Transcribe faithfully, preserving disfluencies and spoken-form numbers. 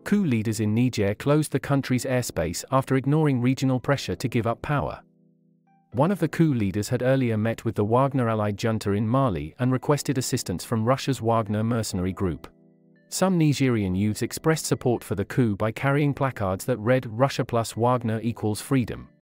coup leaders in Niger closed the country's airspace after ignoring regional pressure to give up power. One of the coup leaders had earlier met with the Wagner-allied junta in Mali and requested assistance from Russia's Wagner mercenary group. Some Nigerian youths expressed support for the coup by carrying placards that read "Russia plus Wagner equals freedom."